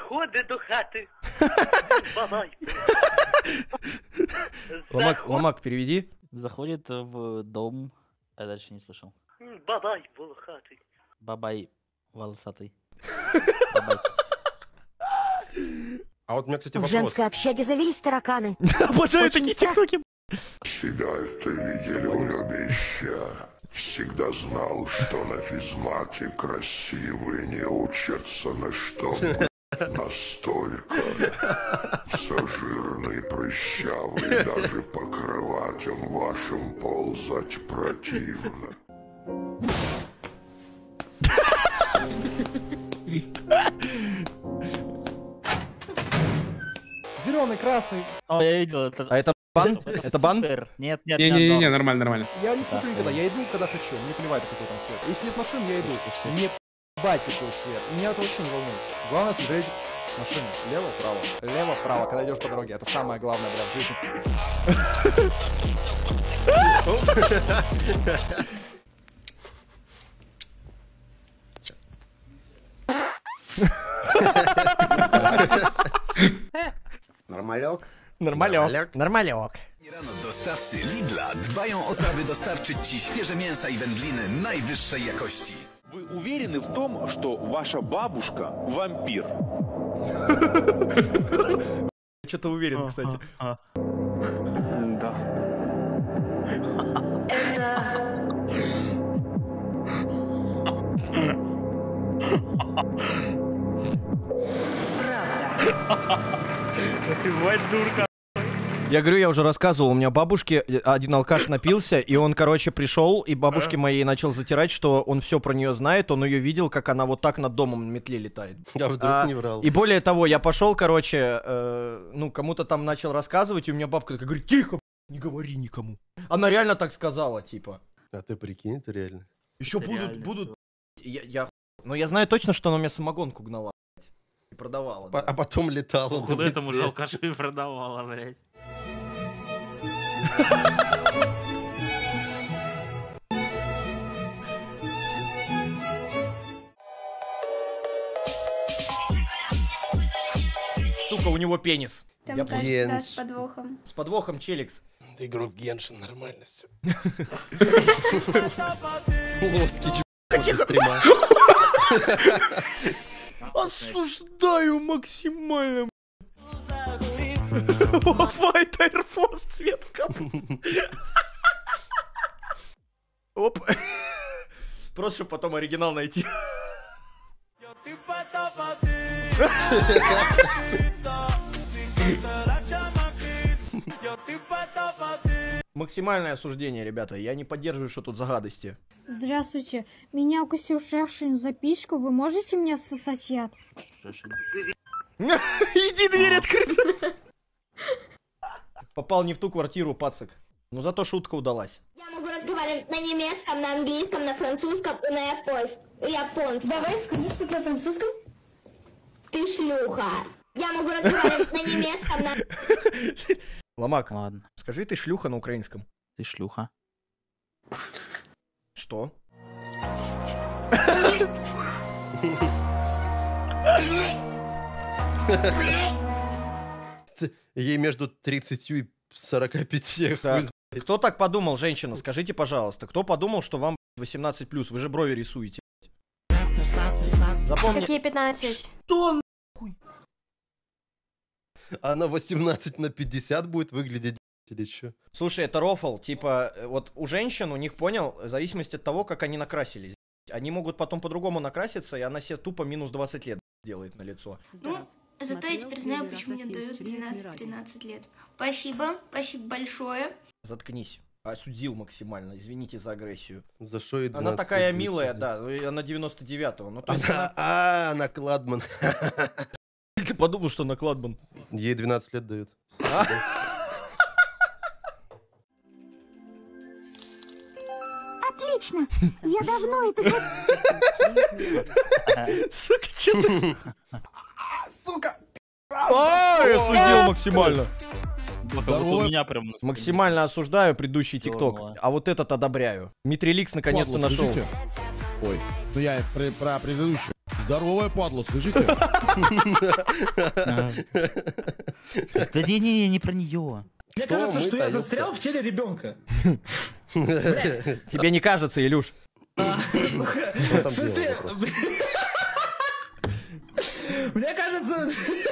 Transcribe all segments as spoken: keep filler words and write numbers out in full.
Заходить до хати. Бабай. Ломак, Ломак, переведи. Заходит в дом. Я дальше не слышал. Бабай волохатый. Бабай волосатый. А вот у меня, кстати, В вопрос. женской общаге завелись тараканы. Обожаю такие тиктоки. Себя это видели любящие. Всегда знал, что на физмате красивые не учатся на что настолько. Все жирный, прыщавый, даже по кроватям вашим ползать противно. Зеленый, красный. О, я видел это. А это бан? Это бан? Нет, нет, Не-не-не, нормально, нормально. Я не смотрю никогда, я иду, когда хочу, мне плевать, какой там свет. Если нет машин, я иду. Мне бать какой свет. Меня это вообще не волнует. Главное смотреть машины. Лево, право. Лево, право, когда идешь по дороге. Это самое главное, бля, в жизни. Нормалек. Нормалек. Нормалек. Rano dostawcy Lidla dbają o to, aby dostarczyć Ci świeże mięsa i wędliny najwyższej jakości. Вы уверены в том, что ваша бабушка вампир? Что-то уверен, кстати. Да. Ты мать дурка. Я говорю, я уже рассказывал, у меня бабушке один алкаш напился, и он, короче, пришел, и бабушке моей начал затирать, что он все про нее знает, он ее видел, как она вот так над домом на метле летает. Я вдруг А, не врал. И более того, я пошел, короче, э, ну, кому-то там начал рассказывать, и у меня бабка такая говорит, тихо, не говори никому. Она реально так сказала, типа. А ты прикинь, это реально. Еще Это будут, реально будут... Я, я... Но я знаю точно, что она у меня самогонку гнала, и продавала. По- да. А потом летала. Куда на этому метле. же алкашу и продавала, блядь. Сука, у него пенис. Там Я кажется, Генш. да, с подвохом. С подвохом, Челикс. Ты игрок Геншин, нормально все. Лоски после стрима. Осуждаю максимально. White Air Force цвет капусты. Оп. Просто чтобы потом оригинал найти. Максимальное осуждение, ребята. Я не поддерживаю, что тут за гадости. Здравствуйте. Меня укусил шершень за письку. Вы можете мне отсосать яд? Иди, дверь открыта. Попал не в ту квартиру, пацак. Но зато шутка удалась. Я могу разговаривать на немецком, на английском, на французском и на японском. Давай скажи, что на французском. Ты шлюха. Я могу разговаривать на немецком, на... Ломак, Ладно, скажи ты шлюха на украинском. ты шлюха. Что? Ей между тридцатью и сорока пятью. Так, кто так подумал, женщина? Скажите, пожалуйста. Кто подумал, что вам восемнадцать плюс? Вы же брови рисуете. Запомни. Какие пятнадцать? Что? Она восемнадцать на пятьдесят будет выглядеть, или что? Слушай, это рофл. Типа, э, вот у женщин, у них, понял, в зависимости от того, как они накрасились. Они могут потом по-другому накраситься, и она себе тупо минус двадцать лет делает на лицо. Ну, зато я теперь знаю, почему мне дают двенадцать-тринадцать лет. Спасибо, спасибо большое. Заткнись. Осудил максимально. Извините за агрессию. За что и Она такая милая, да. Она девяносто девятого. Ну, то есть Она, а, она Кладман. ты подумал, что на Кладман. Ей двенадцать лет дают. Отлично. Я давно это... Сука, что ты? Сука! А, я судил максимально. Вот у меня прям... Максимально осуждаю предыдущий ТикТок, Здорово. а вот этот одобряю. Митриликс наконец-то Послушайте. нашел. Ой, ну я про, про предыдущую. Здоровая падла, слышите? Да не-не-не, не про нее. Мне кажется, что я застрял в теле ребенка. Тебе не кажется, Илюш? В смысле... Мне кажется...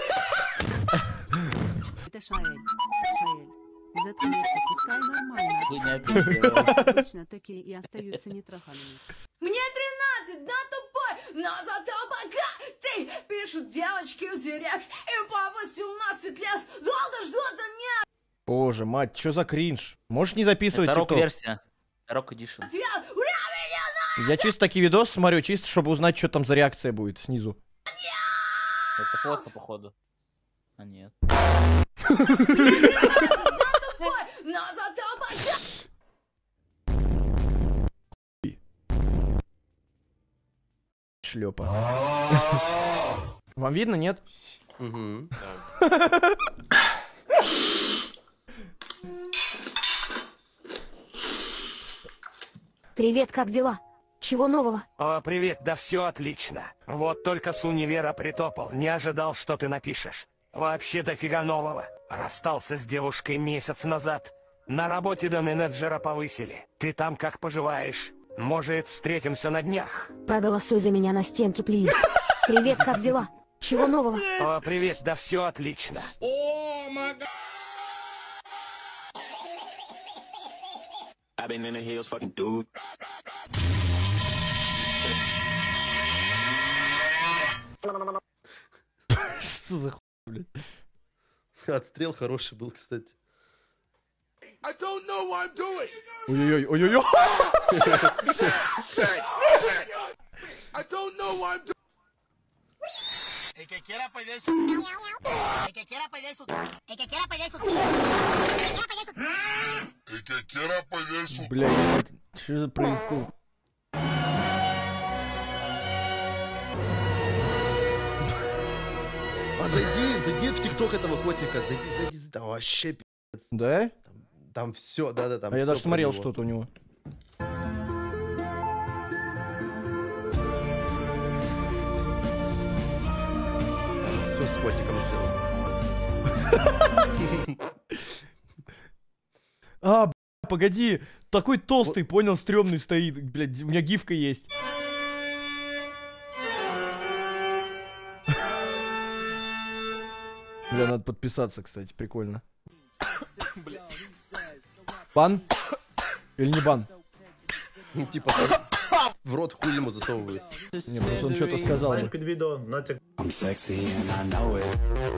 Это Шаэль. Шаэль. Заткнется, пускай нормально. Вы не ответили. Обычно такие и остаются нетраханными. Мне тринадцать, да, тупой, но зато пока ты пишут девочки в директ, и по восемнадцать лет долго ждут меня. Боже, мать, что за кринж? Можешь не записывать Это тикток? рок-версия. Рок-эдишн. Я чисто такие видосы смотрю, чисто чтобы узнать, что там за реакция будет снизу. Это фотка, походу. А нет. Но зато пока... Шлепа. Вам видно, нет? Угу. Привет, как дела? Чего нового? О, привет, да все отлично. Вот только с универа притопал, не ожидал, что ты напишешь. Вообще дофига нового. Расстался с девушкой месяц назад. На работе до менеджера повысили. Ты там как поживаешь? Может, встретимся на днях? Проголосуй за меня на стенке, плиз. Привет, как дела? Чего нового? О, привет, да все отлично. О, май гад. I've been in the hills, fucking dude. Что за хуй, блядь? Отстрел хороший был, кстати. I don't know what I'm doing. Ой-ой-ой, ой-ой-ой. I don't know what I'm doing. El que quiera pedir su... El que quiera pedir su... El que quiera pedir su... El que quiera pedir su... Блядь, что за происходит? А зайди, зайди в ТикТок этого котика, зайди, зайди, зайди. Там вообще пи***ц. Да? Там, там все, да-да, там А я всё даже про смотрел него. что-то у него. Все с котиком сделал. А, б***ь, погоди, такой толстый, понял, стрёмный стоит, блядь, у меня гифка есть. Бля, надо подписаться, кстати, прикольно. Бан? Или не бан? Типа в рот хуй ему засовывают. Не, просто он что-то сказал. Під відео, натяк. I'm sexy and I know it.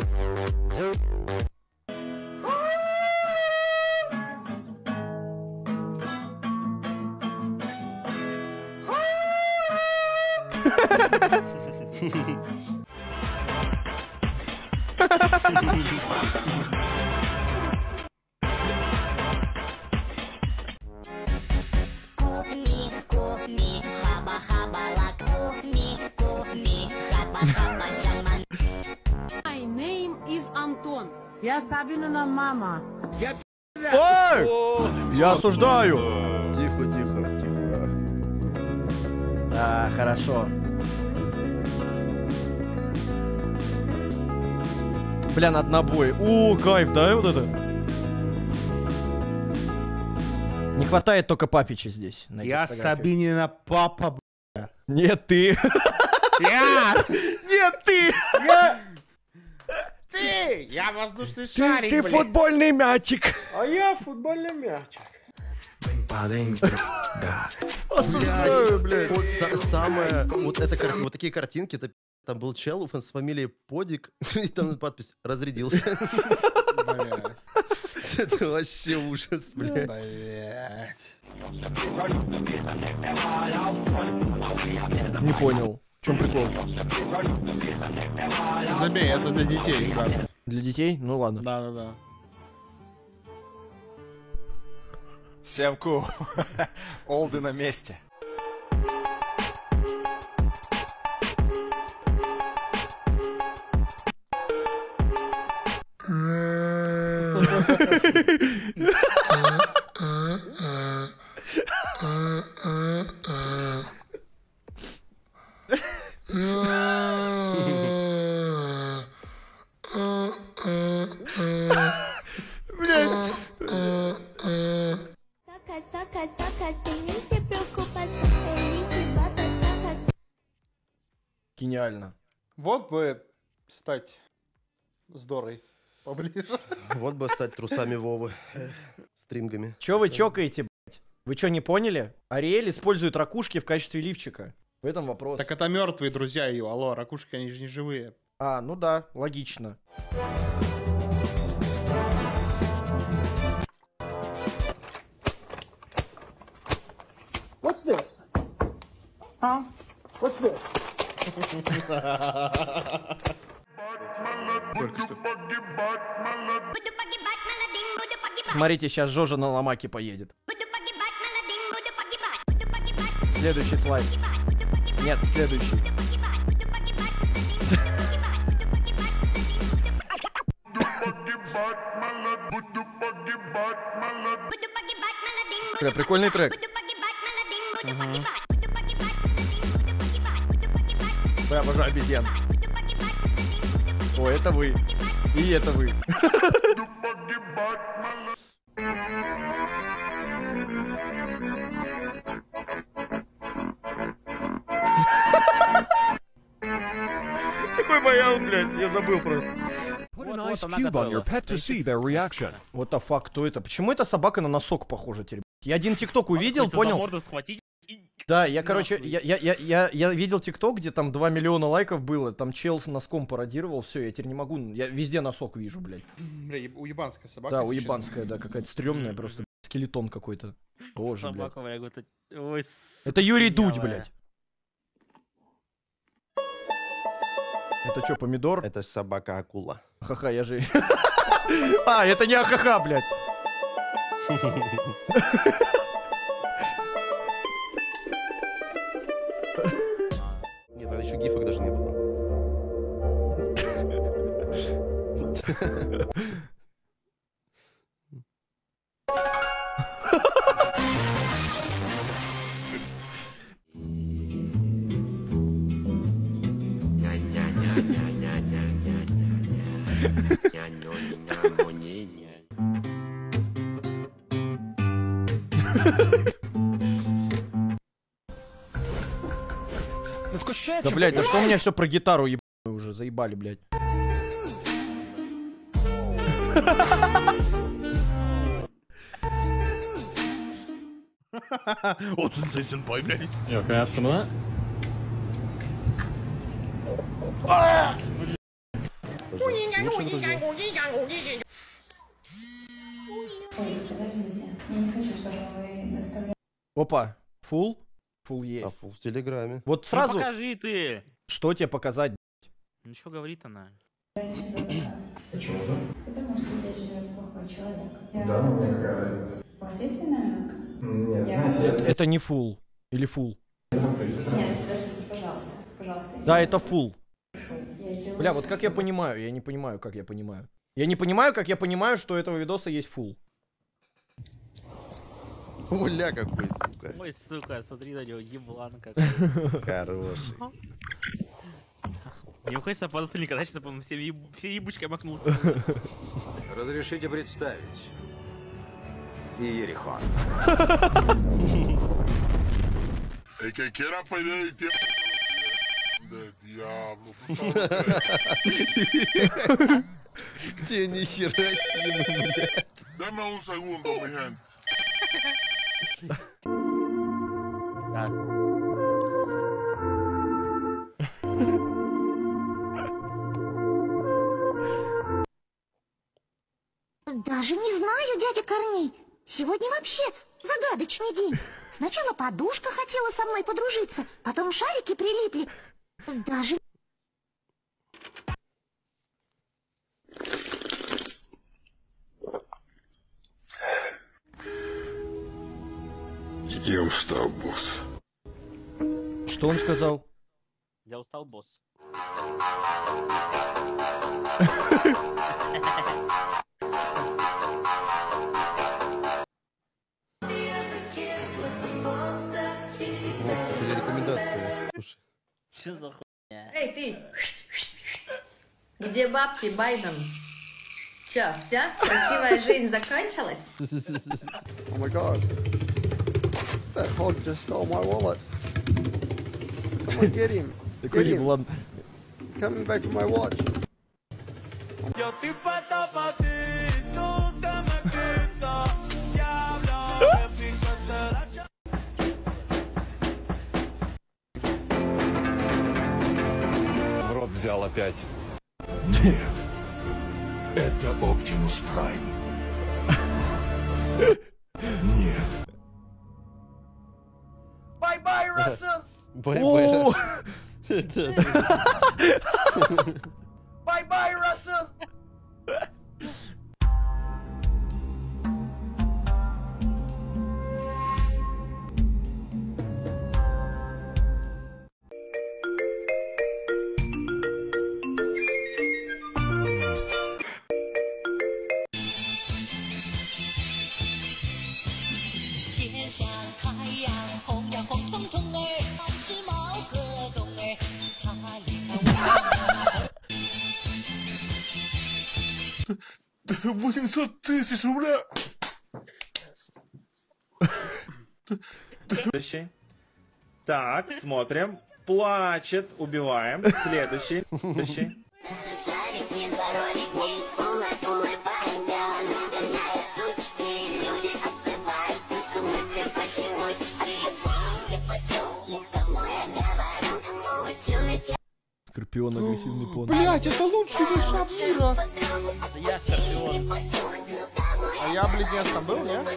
Кухни, кухни, хаба-хаба-ла, кухни, кухни, хаба-хаба-шаман. My name is Антон. Я Сабинина мама. Ой! Я осуждаю! Тихо, тихо, тихо. А, хорошо. Бля, на однобой. О, кайф, да, вот это? Не хватает только Папича здесь. на этих Я фотографиях. Сабинина папа, бля. Нет, ты. Я! Нет, ты! Я! Ты! Я воздушный Ты, шарик, ты блядь. футбольный мячик. А я футбольный мячик. Осуждаю, блядь. Вот са- самое, вот эта карти- вот такие картинки, это, там был чел с фамилией Подик, и там подпись «Разрядился». Это вообще ужас, блядь. Не понял. В чем прикол? Забей, это для детей, брат. Для детей? Ну ладно. Да, да, да. Всем ку. Олды на месте. Yeah. Гениально. Вот бы стать здоровой поближе. Вот бы стать трусами Вовы. Стрингами. Чё вы чокаете, блядь? Вы чё, не поняли? Ариэль использует ракушки в качестве лифчика. В этом вопрос. Так это мертвые друзья ее. Алло, ракушки, они же не живые. А, ну да, логично. What's this? Huh? What's this? Только что. Смотрите, сейчас Жожа на ломаке поедет. Следующий слайд. Нет, следующий. Бля, прикольный трек. Угу. Я обожаю обезьян. О, это вы. И это вы. Какой баян, блядь, я забыл просто. Вот the fuck, кто это? Почему эта собака на носок похожа теперь? Я один тикток увидел, понял? Да, я, короче, я, я, я, я, я видел тикток, где там два миллиона лайков было, там чел с носком пародировал, все, я теперь не могу, я везде носок вижу, блядь. Бля, уебанская собака. Да, уебанская, да, какая-то стрёмная, просто скелетон какой-то. Боже, собака, блядь. бля, это... Ой, это Юрий Дудь, блядь. Это что, помидор? Это собака-акула. Ха-ха, я же... А, это не ахаха, блядь. Нет, тогда еще гифок даже не было. Да, блядь, да что у меня все про гитару ебаную уже, заебали, блядь. О, сенсей-сенпай, блядь. Yo, can I have some of that? Опа, фул? Фул есть. А фул в Телеграме. Вот сразу... Ну покажи ты! Что тебе показать? Ну что говорит она? Почему же? Потому что здесь живет плохой человек. Да, ну мне какая разница? У вас есть синонимка? Нет, Я знаете, Это, это не фул. Или фул? Нет, здравствуйте, пожалуйста. Пожалуйста. Да, это фул. Я Бля, вот как я понимаю? Я не понимаю, как я понимаю. Я не понимаю, как я понимаю, что у этого видоса есть фул. Уля какой, сука. Ой, сука, смотри на него, еблан какой. Хороший. Не уходится по остальным, когда сейчас, по-моему, все, еб... все ебучкой макнулся. Разрешите представить. Иерихон. El que quiera pedir el tiempo del diablo. Те нихера себе, блядь. Dame un segundo, mi gente. Даже не знаю, дядя Корней. Сегодня вообще загадочный день. Сначала подушка хотела со мной подружиться, потом шарики прилипли. Даже... Я устал, босс. Что он сказал? Я устал, босс. Это рекомендация. Слушай. Че за хуйня? Эй, ты! Где бабки, Байден? Чё, вся? Красивая жизнь закончилась? Oh my god. That hog just stole my wallet. Someone get him. Такой Get in. еблан. Coming back for my watch. Yo estoy puesto pa' ti, tú te me quitas. Diablo, me picaste la ch... В рот взял опять. Нет. Это Оптимус Прайм. Нет. Bye-bye, Russia! Бай-бай, О! Bye-bye, Russia! восемьсот тысяч рублей! Следующий. Так, смотрим. Плачет, убиваем. Следующий. Следующий. Скорпион, агрессивный пон. Блять, это лучший вышаг мира! Это я Скорпион. А я близнец там был, не?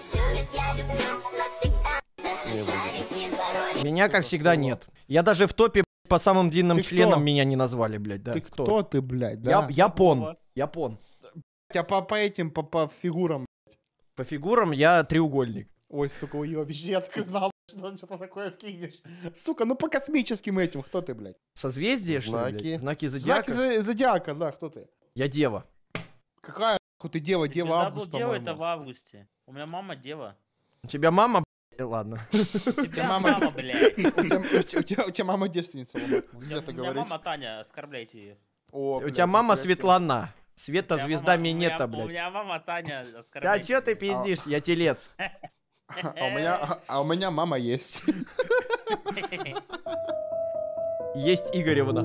Меня, как всегда, нет. Я даже в топе по самым длинным Ты членам кто? меня не назвали, блядь. Да. Ты кто ты, блядь, Я, да? япон. Япон. Я по, по этим, по, по фигурам. По фигурам я треугольник. Ой, сука, уебище, я так и знал, что он что-то такое вкинешь. Сука, ну по космическим этим, кто ты, блядь? Созвездие, что ли, Знаки. блядь? Знаки зодиака? Знаки зо- зодиака, да, кто ты? Я дева. Какая нахуй ты дева, дева Пизда август, был дева, по-моему. это в августе. У меня мама дева. У тебя мама, блядь? Ладно. У тебя мама, блядь. У тебя, у тебя- у тебя- у тебя мама девственница, Ломак, У где ты меня говоришь? мама Таня, оскорбляйте ее. О, У блядь, тебя мама нихуя себе. Светлана. Света, У меня звезда мама- у Минета, меня- У блядь. меня мама Таня, Да оскорбляйте. чё ты пиздишь? Я телец. А у меня, а- а у меня мама есть. Есть Игоревна.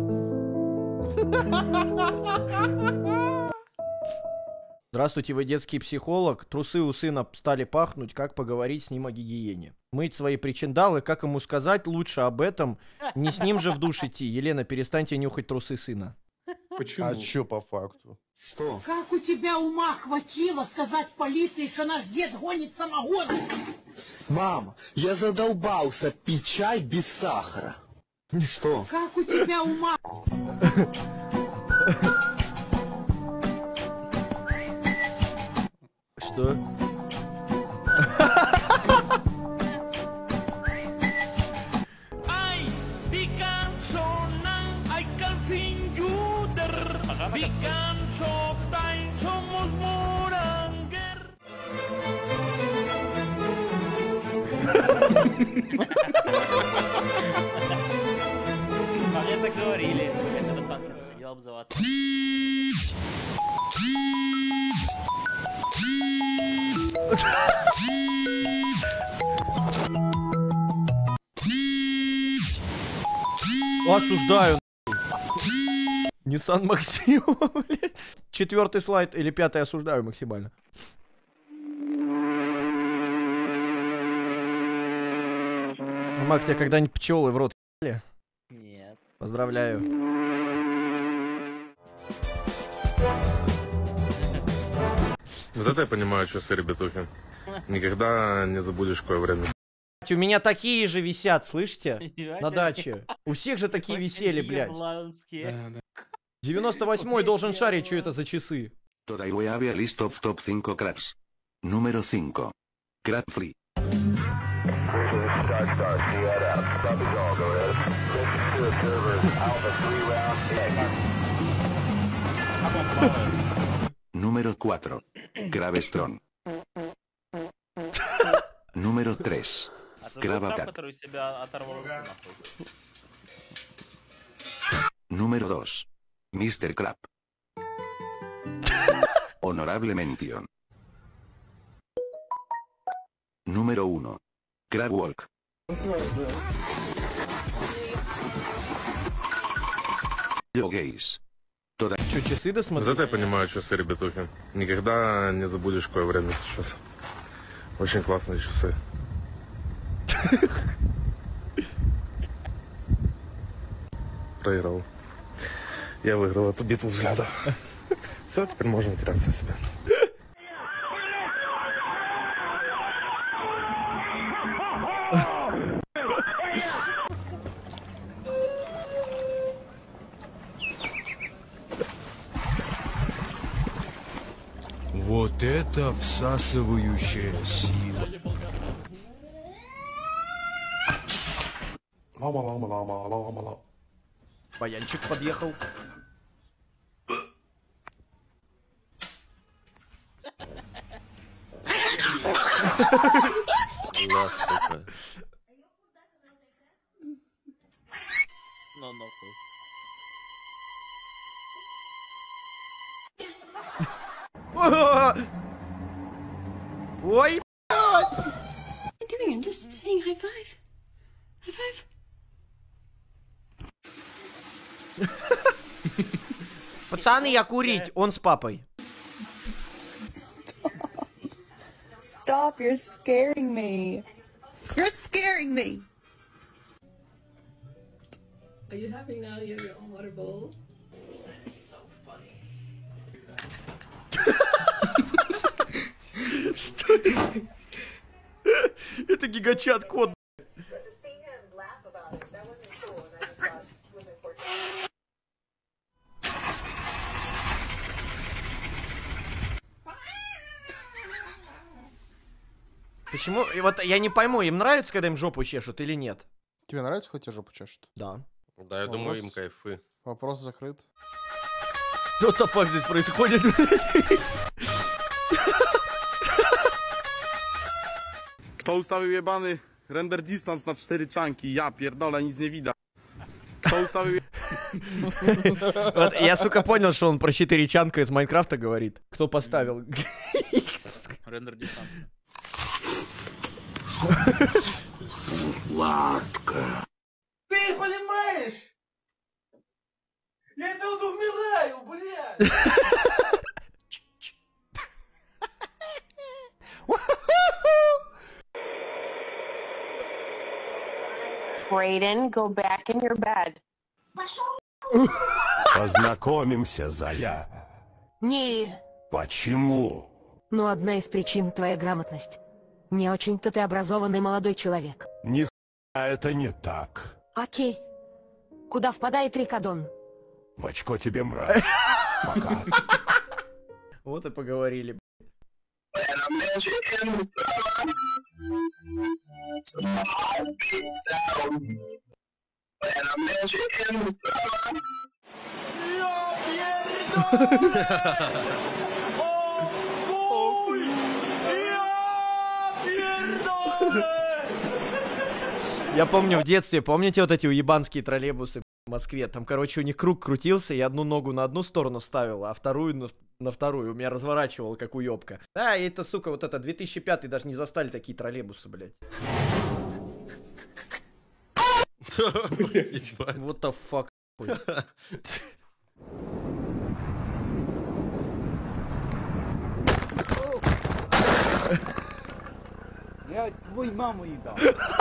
Здравствуйте, вы детский психолог. Трусы у сына стали пахнуть. Как поговорить с ним о гигиене? Мыть свои причиндалы. Как ему сказать лучше об этом? Не с ним же в душ идти. Елена, перестаньте нюхать трусы сына. Почему? А чё по факту? Что? Как у тебя ума хватило сказать в полиции, что наш дед гонит самогон? Мам, я задолбался пить чай без сахара. Что? Как у тебя ума... Что? Ay, bikan sonang, ay kalfin juder. Bikan sotay, somos moranger. А мне так говорили. Это в танке заходил обзываться. Осуждаю. Nissan Maxima, блядь. Четвертый слайд или пятый осуждаю максимально. Мак, тебя когда-нибудь пчелы в рот ебали? Нет. Поздравляю. Вот это я понимаю часы, ребятухи. Никогда не забудешь, какое время. У меня такие же висят, слышите? На даче. У всех же такие висели, блядь. девяносто восьмой должен шарить, что это за часы. Today we have a list of top cinco crabs. Número cinco. Crab Free. Número cuatro. Crab Strong. Número tres. Crab Attack. который себя оторвал руку, нахуй. Número dos. mister Crab. Honorable mención. Número uno. Crab Walk. Гейс. Че, часы досмотрели? Вот это я понимаю, часы, ребятухи. Никогда не забудешь, какое время сейчас. Очень классные часы. Проиграл. Я выиграл эту битву взглядов. Все, теперь можно теряться себя. Вот это всасывающая сила. Баянчик подъехал. Ну, нахуй. Ой, What are you doing? I'm just saying high five. High five. пацаны, я курить, он с папой. Stop, you're scaring me. You're scaring me. Are you happy now you have your own water bowl? So funny. Что это? Это гигачат код. Почему? И вот я не пойму, им нравится, когда им жопу чешут или нет? Тебе нравится, когда тебе жопу чешут? Да. Да, я Вопрос... думаю, им кайфы. Вопрос закрыт. Что топак здесь происходит? Kto ustawił jebany render distance na cztery czanki? Ja pierdolę, nic nie widać. Kto ustawił... Вот, я, сука, понял, что он про четыре чанка из Майнкрафта говорит. Кто поставил? Рендер дистанции. Сладко. Ты понимаешь? Я тут умираю, блядь! Brayden, go back in your bed. Познакомимся, Зая. Не. Почему? Ну, одна из причин — твоя грамотность. Не очень-то ты образованный молодой человек. Ни это не так. Окей. Куда впадает Рикадон? В очко тебе, мразь. Пока. Вот и поговорили. Я помню в детстве, помните вот эти уебанские троллейбусы в Москве? Там, короче, у них круг крутился, и одну ногу на одну сторону ставил, а вторую на, на вторую. У меня разворачивало, как уебка. Да, и это, сука, вот это, две тысячи пятый даже не застали такие троллейбусы, блядь. What the fuck? Я твою маму ебал.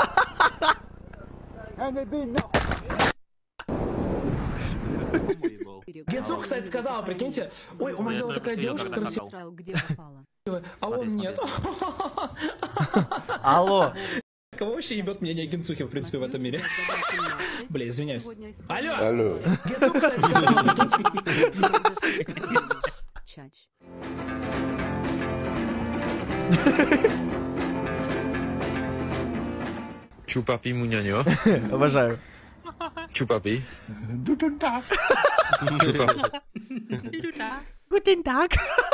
Генцо, кстати, сказала, прикиньте, ой, у Мазила такая девушка красивая, а он нет. Алло. Кого вообще ебет мнение Генцухи, в принципе, в этом мире? Бля, извиняюсь. Алло! Алло. Генцо, кстати, Чач. Чупапи мунянё. Обожаю. Чупапи. Guten Tag. Guten Tag.